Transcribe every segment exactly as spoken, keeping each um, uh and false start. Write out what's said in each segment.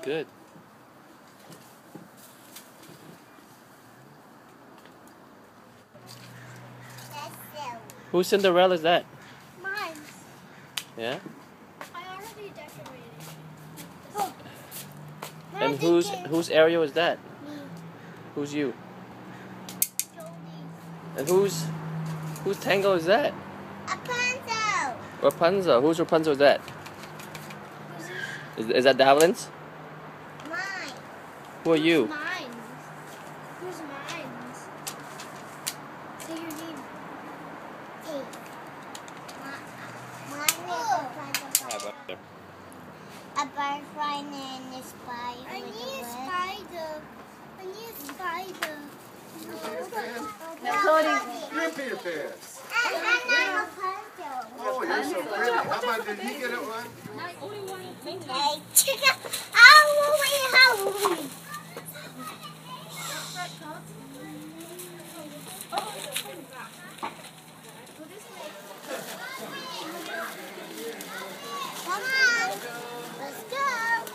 Good. Whose Cinderella is that? Mine. Yeah? I already decorated. Oh. And whose whose Ariel is that? Me. Who's you? Jolie's. And whose whose Tango is that? Rapunzel. Rapunzel. Whose Rapunzel is that? Who's Is, is that Davlin's? mine? Who are you? Who's mine? Who's mine? Say your name. Hey. Mine is Rapunzel. A butterfly and a spider. I need a spider. I need a spider. Now, Cody, you're Peter Pan. And I'm Rapunzel. Oh, you're so pretty. How about, did he get it one? Hey, chicken. Oh, wait, how? Come on. Let's go.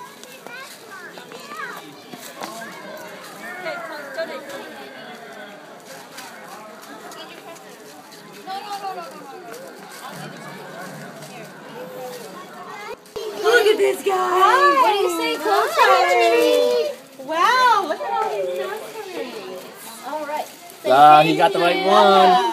Look at this guy! Hi. What do you say, Coach? Hi. Wow, look at all these nuts. All right. Ah, he got the right one.